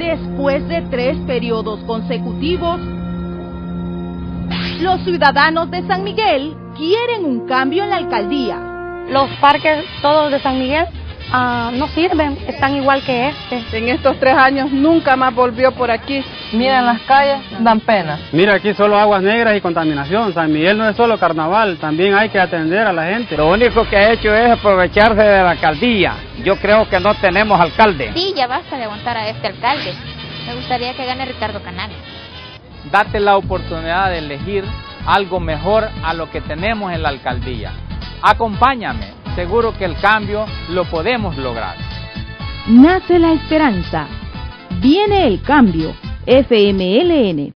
Después de 3 periodos consecutivos, los ciudadanos de San Miguel quieren un cambio en la alcaldía. Los parques todos de San Miguel no sirven, están igual que este. En estos 3 años nunca más volvió por aquí. Miren las calles, dan pena. Mira, aquí solo aguas negras y contaminación. San Miguel no es solo carnaval, también hay que atender a la gente. Lo único que ha hecho es aprovecharse de la alcaldía. Yo creo que no tenemos alcalde. Sí, ya basta de aguantar a este alcalde. Me gustaría que gane Ricardo Canales. Date la oportunidad de elegir algo mejor a lo que tenemos en la alcaldía. Acompáñame, seguro que el cambio lo podemos lograr. Nace la esperanza. Viene el cambio. FMLN